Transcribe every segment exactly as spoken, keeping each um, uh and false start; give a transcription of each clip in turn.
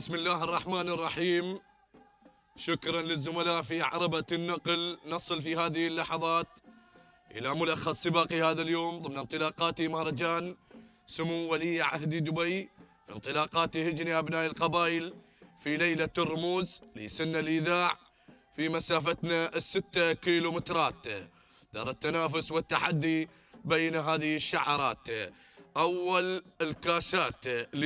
بسم الله الرحمن الرحيم. شكرا للزملاء في عربة النقل. نصل في هذه اللحظات إلى ملخص سباق هذا اليوم ضمن انطلاقات مهرجان سمو ولي عهد دبي في انطلاقات هجن أبناء القبائل في ليلة الرموز لسن الإذاع في مسافتنا الستة كيلومترات. دار التنافس والتحدي بين هذه الشعارات. أول الكاسات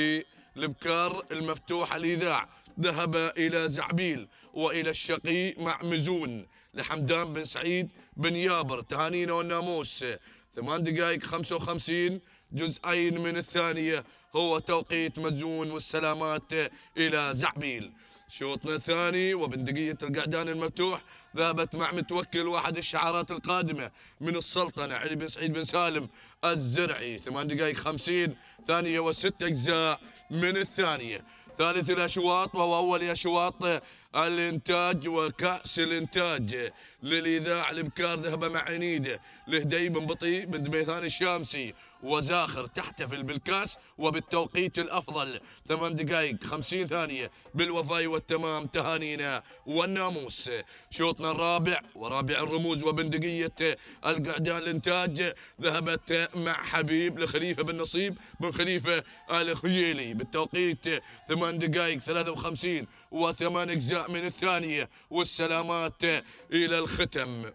للبكار المفتوح الإذاع ذهب إلى زعبيل وإلى الشقي مع مزون لحمدان بن سعيد بن يابر. تهانينا والناموس ثمان دقائق خمسة وخمسين جزئين من الثانية هو توقيت مزون، والسلامات إلى زعبيل. شوطنا الثاني وبندقية القعدان المفتوح ذهبت مع متوكل واحد الشعارات القادمة من السلطنة علي بن سعيد بن سالم الزرعي. ثمان دقائق خمسين ثانية وست أجزاء من الثانية. ثالث الأشواط وهو أول أشواط الإنتاج وكأس الإنتاج للإذاعة الإبكار ذهب مع عنيده لهدي بن بطيء بن دميثان الشامسي وزاخر تحتفل بالكاس وبالتوقيت الأفضل ثمان دقائق خمسين ثانية بالوفاء والتمام. تهانينا والناموس. شوطنا الرابع ورابع الرموز وبندقية القعدان الإنتاج ذهبت مع حبيب لخليفة بن نصيب بن خليفة الخييلي بالتوقيت ثمان دقائق ثلاثة وخمسين وثمان أجزاء من الثانية، والسلامات إلى الختم.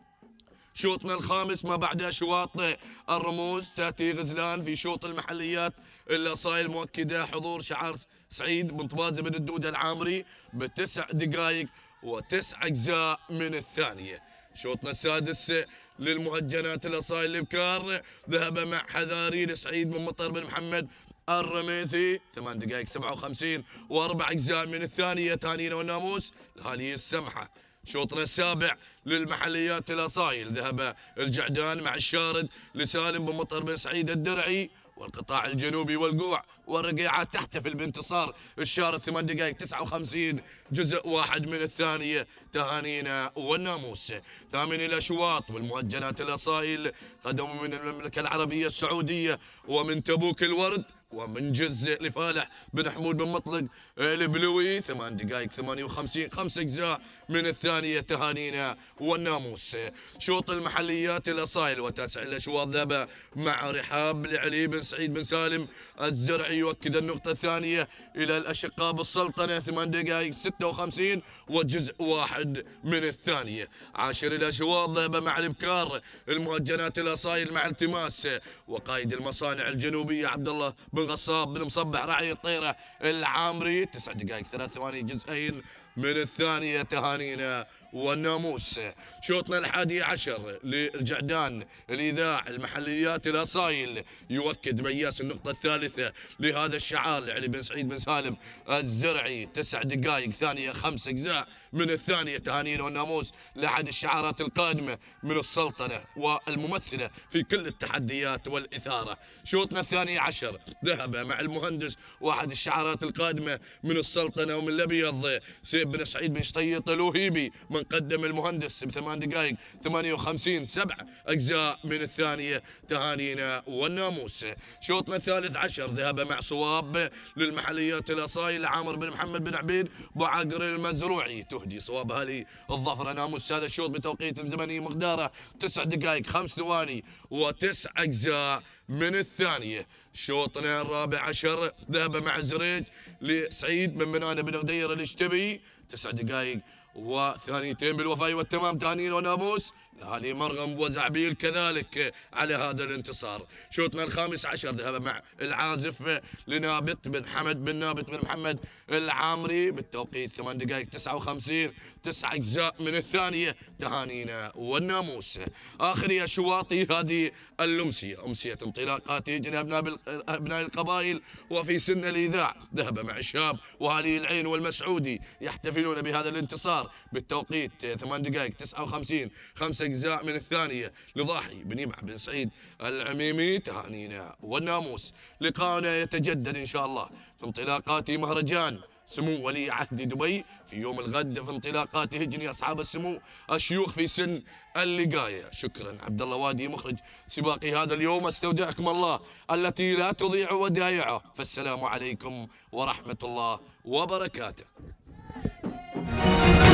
شوطنا الخامس ما بعد أشواط الرموز تأتي غزلان في شوط المحليات الأصايل مؤكدة حضور شعار سعيد بن طبازة بن الدودة العامري بتسع دقائق وتسع أجزاء من الثانية. شوطنا السادس للمهجنات الأصايل الإبكار ذهب مع حذاري لسعيد بن مطر بن محمد الرميثي ثمان دقائق سبعة وخمسين وأربع أجزاء من الثانية. تهانينا والناموس لهذه السمحة. شوطنا السابع للمحليات الأصايل ذهب الجعدان مع الشارد لسالم بن مطر بن سعيد الدرعي والقطاع الجنوبي والقوع والرقيعات تحتفل بانتصار الشارد ثمان دقائق تسعة وخمسين جزء واحد من الثانية. تهانينا والناموس. ثامن الأشواط والمهجنات الأصايل قدموا من المملكة العربية السعودية ومن تبوك الورد ومن جزء لفالح بن حمود بن مطلق البلوي ثمان دقائق ثمانية وخمسين خمس أجزاء من الثانية. تهانينا والناموس. شوط المحليات الأصايل وتاسع الأشواط ذهب مع رحاب لعلي بن سعيد بن سالم الزرعي يؤكد النقطة الثانية إلى الأشقاء بالسلطنة ثمان دقائق ستة وخمسين وجزء واحد من الثانية. عاشر الأشواط ذهب مع الإبكار المهجنات الأصايل مع التماس وقائد المصانع الجنوبية عبد الله بن غصاب بن مصبح راعي الطيرة العامري تسع دقائق ثلاث ثواني جزئين من الثانية. تهانينا والناموس. شوطنا الحادي عشر للجعدان الإذاع المحليات الأصايل يؤكد مياس النقطة الثالثة لهذا الشعار لعلي بن سعيد بن سالم الزرعي تسع دقائق ثانية خمس أجزاء من الثانية. تهانينا والناموس لأحد الشعارات القادمة من السلطنة والممثلة في كل التحديات والإثارة. شوطنا الثاني عشر ذهب مع المهندس واحد الشعارات القادمة من السلطنة ومن الأبيض سيف بن سعيد بن شطيط الوهيبي من قدم المهندس بثمان دقائق ثمانية وخمسين سبع أجزاء من الثانية. تهانينا والناموس. شوطنا الثالث عشر ذهب مع صواب للمحليات الأصايل عامر بن محمد بن عبيد بعقر المزروعي تهدي صواب هذه الظفرة ناموس هذا الشوط بتوقيت زمني مقداره تسع دقائق خمس ثواني وتسع أجزاء من الثانية. شوطنا الرابع عشر ذهب مع زريج لسعيد بن بنان بن غدير الاشتبي تسع دقائق وثانيتين بالوفاء والتمام. تهانينا وناموس لهذه مرغم وزعبيل كذلك على هذا الانتصار. شوطنا الخامس عشر ذهب مع العازف لنابت بن حمد بن نابت بن محمد العامري بالتوقيت ثمان دقائق تسعة وخمسين تسع أجزاء من الثانية. تهانينا والناموس. آخر أشواطي هذه الأمسية أمسية انطلاقات هجن أبناء القبائل وفي سن الإذاع ذهب مع الشاب وهذه العين والمسعودي يحتفلون بهذا الانتصار بالتوقيت ثمان دقائق تسعة وخمسين خمس أجزاء من الثانية لضاحي بن يمع بن سعيد العميمي. تهانينا والناموس. لقاءنا يتجدد إن شاء الله في انطلاقات مهرجان سمو ولي عهد دبي في يوم الغد في انطلاقات هجني أصحاب السمو الشيوخ في سن اللقاية. شكرا عبد الله وادي مخرج سباقي هذا اليوم، استودعكم الله التي لا تضيع ودائعه، فالسلام عليكم ورحمة الله وبركاته.